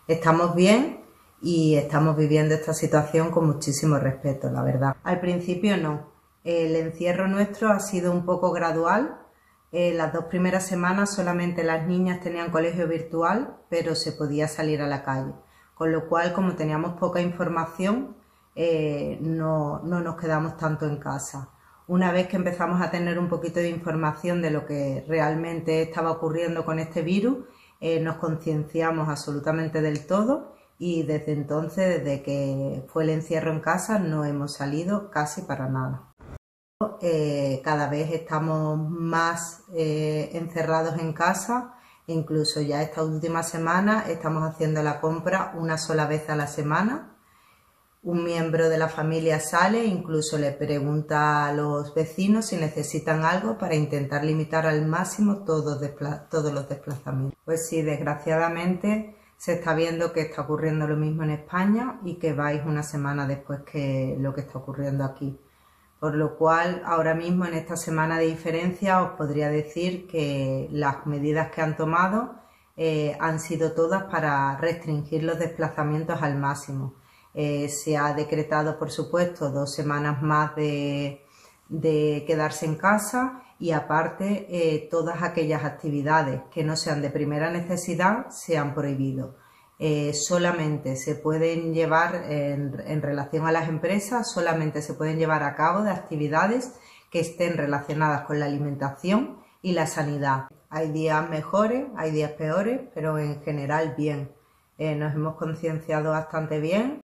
Estamos bien y estamos viviendo esta situación con muchísimo respeto, la verdad. Al principio no. El encierro nuestro ha sido un poco gradual. Las 2 primeras semanas solamente las niñas tenían colegio virtual, pero se podía salir a la calle. Con lo cual, como teníamos poca información, no nos quedamos tanto en casa. Una vez que empezamos a tener un poquito de información de lo que realmente estaba ocurriendo con este virus, nos concienciamos absolutamente del todo y desde entonces, desde que fue el encierro en casa, no hemos salido casi para nada. Cada vez estamos más encerrados en casa, incluso ya esta última semana estamos haciendo la compra una sola vez a la semana. Un miembro de la familia sale, incluso le pregunta a los vecinos si necesitan algo para intentar limitar al máximo todos los desplazamientos. Pues sí, desgraciadamente se está viendo que está ocurriendo lo mismo en España y que vais una semana después que lo que está ocurriendo aquí. Por lo cual, ahora mismo en esta semana de diferencia os podría decir que las medidas que han tomado han sido todas para restringir los desplazamientos al máximo. Se ha decretado, por supuesto, 2 semanas más de quedarse en casa y aparte todas aquellas actividades que no sean de primera necesidad se han prohibido. Solamente se pueden llevar, en relación a las empresas, solamente se pueden llevar a cabo de actividades que estén relacionadas con la alimentación y la sanidad. Hay días mejores, hay días peores, pero en general bien. Nos hemos concienciado bastante bien